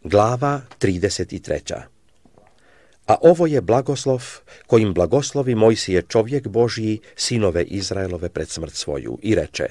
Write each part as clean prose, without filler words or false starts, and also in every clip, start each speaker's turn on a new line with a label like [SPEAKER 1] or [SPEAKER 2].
[SPEAKER 1] Glava 33. A ovo je blagoslov kojim blagoslovi Mojsije čovjek Božji sinove Izraelove pred smrt svoju i reče: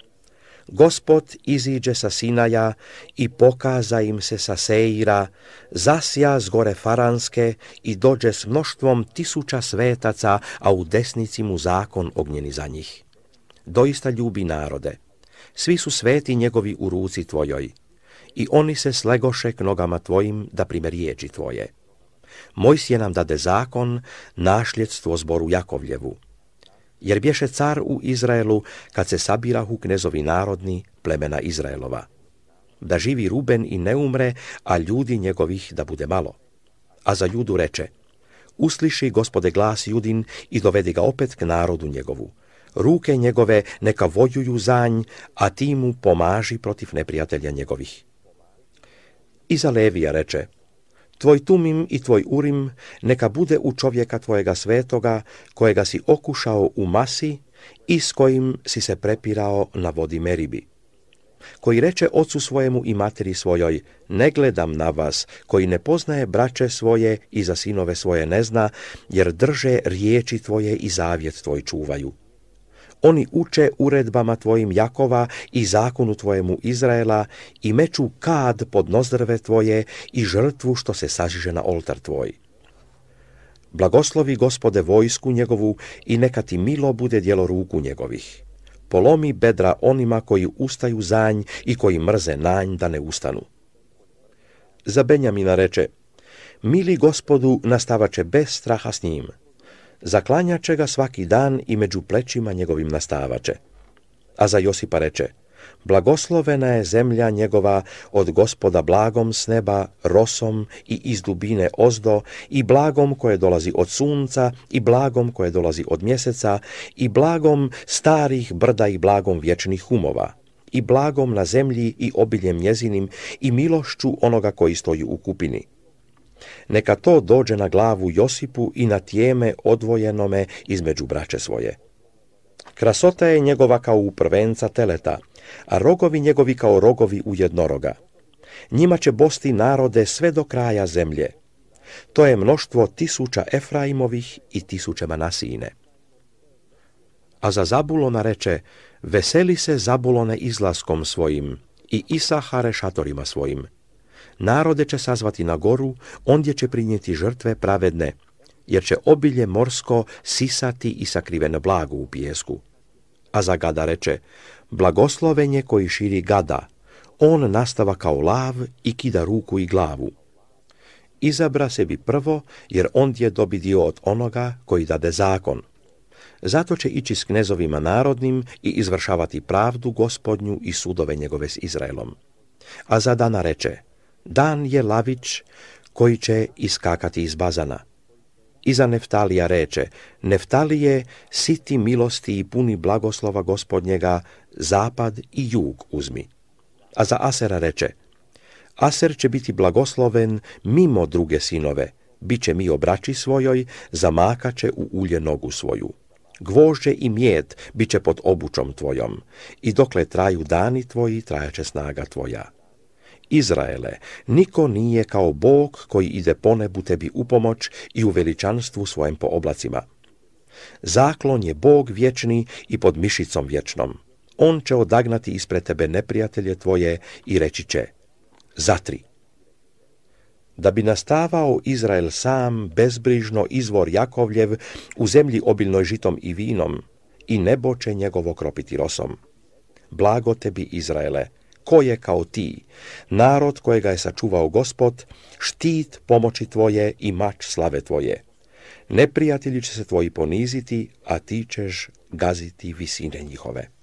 [SPEAKER 1] Gospod iziđe sa Sinaja i pokaza im se sa Seira, zasja s gore Faranske i dođe s mnoštvom 1000 svetaca, a u desnici mu zakon ognjeni za njih. Doista ljubi narode, svi su sveti njegovi u ruci tvojoj, i oni se slegoše k nogama tvojim da prime riječi tvoje. Mojsije nam dade zakon, našljedstvo zboru Jakovljevu. Jer bješe car u Izraelu kad se sabirahu knezovi narodni plemena Izraelova. Da živi Ruben i ne umre, a ljudi njegovih da bude malo. A za Judu reče: Usliši, Gospode, glas Judin i dovedi ga opet k narodu njegovu. Ruke njegove neka vojuju za nj, a ti mu pomaži protiv neprijatelja njegovih. I za Levija reče: Tvoj Tumim i tvoj Urim neka bude u čovjeka tvojega svetoga, kojega si okušao u Masi i s kojim si se prepirao na vodi Meribi. Koji reče ocu svojemu i materi svojoj: Ne gledam na vas, koji ne poznaje braće svoje i za sinove svoje ne zna, jer drže riječi tvoje i zavjet tvoj čuvaju. Oni uče uredbama tvojim Jakova i zakonu tvojemu Izraela i meču kad pod nozdrve tvoje i žrtvu što se sažiže na oltar tvoj. Blagoslovi, Gospode, vojsku njegovu i neka ti milo bude djelo ruku njegovih. Polomi bedra onima koji ustaju za nj i koji mrze na nj da ne ustanu. Za Benjamina reče: Mili Gospodu nastavače bez straha s njim. Zaklanjače ga svaki dan i među plećima njegovim nastavače. A za Josipa reče: Blagoslovena je zemlja njegova od Gospoda blagom s neba, rosom i iz dubine ozdo, i blagom koje dolazi od sunca, i blagom koje dolazi od mjeseca, i blagom starih brda i blagom vječnih humova, i blagom na zemlji i obiljem njezinim, i milošću onoga koji stoji u kupini. Neka to dođe na glavu Josipu i na tijeme odvojenome između braće svoje. Krasota je njegova kao u prvenca teleta, a rogovi njegovi kao rogovi u jednoroga. Njima će bosti narode sve do kraja zemlje. To je mnoštvo 1000 Efraimovih i 1000 Manasijine. A za Zabulona reče: Veseli se, Zabulone, izlaskom svojim i Isahare šatorima svojim. Narode će sazvati na goru, ondje će prinijeti žrtve pravedne, jer će obilje morsko sisati i sakriveno blago u pijesku. A za Gada reče: Blagosloven je koji širi Gada, on nastava kao lav i kida ruku i glavu. Izabra sebi prvo, jer ondje dobi dio od onoga koji dade zakon. Zato će ići s knezovima narodnim i izvršavati pravdu Gospodnju i sudove njegove s Izraelom. A za Dana reče: Dan je lavić koji će iskakati iz bazana. Iza Neftalija reče: Neftalije, siti milosti i puni blagoslova Gospodnjega, zapad i jug uzmi. A za Asera reče: Aser će biti blagosloven mimo druge sinove, bit će mi o braći svojoj, zamakaće u ulje nogu svoju. Gvožđe i mjed bit će pod obučom tvojom, i dokle traju dani tvoji, trajaće snaga tvoja. Izraele, niko nije kao Bog koji ide po nebu tebi u pomoć i u veličanstvu svojem po oblacima. Zaklon je Bog vječni i pod mišicom vječnom. On će odagnati ispred tebe neprijatelje tvoje i reći će: Zatri. Da bi nastavao Izrael sam, bezbrižno izvor Jakovljev, u zemlji obilnoj žitom i vinom, i nebo će njegovo kropiti rosom. Blago tebi, Izraele, ko je kao ti, narod kojega je sačuvao Gospod, štit pomoći tvoje i mač slave tvoje. Neprijatelji će se tvoji poniziti, a ti ćeš gaziti visine njihove.